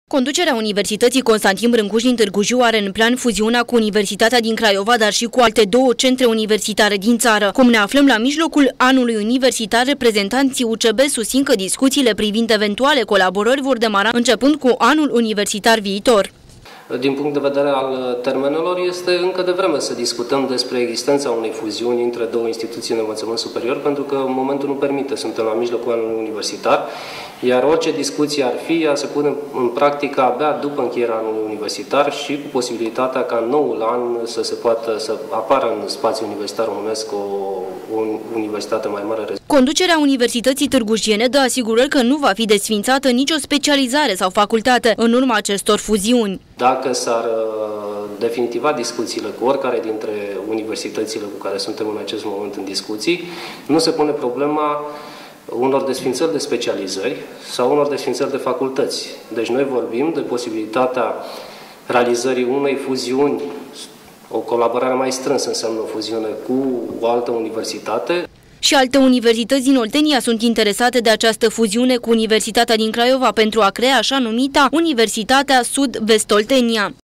Conducerea Universității Constantin Brâncuș din Târgu Jiu are în plan fuziunea cu Universitatea din Craiova, dar și cu alte două centre universitare din țară. Cum ne aflăm la mijlocul anului universitar, reprezentanții UCB susțin că discuțiile privind eventuale colaborări vor demara începând cu anul universitar viitor. Din punct de vedere al termenelor, este încă devreme să discutăm despre existența unei fuziuni între două instituții de învățământ superior, pentru că momentul nu permite, suntem la mijlocul anului universitar, iar orice discuție ar fi, ea se pune în practică abia după încheierea anului universitar și cu posibilitatea ca în noul an să apară în spațiul universitar românesc o universitate mai mare. Conducerea Universității Târgușiene dă asigurări că nu va fi desființată nicio specializare sau facultate în urma acestor fuziuni. Dacă s-ar definitiva discuțiile cu oricare dintre universitățile cu care suntem în acest moment în discuții, nu se pune problema unor desființări de specializări sau unor desființări de facultăți. Deci noi vorbim de posibilitatea realizării unei fuziuni, o colaborare mai strânsă înseamnă o fuziune cu o altă universitate. Și alte universități din Oltenia sunt interesate de această fuziune cu Universitatea din Craiova pentru a crea așa numita Universitatea Sud-Vest Oltenia.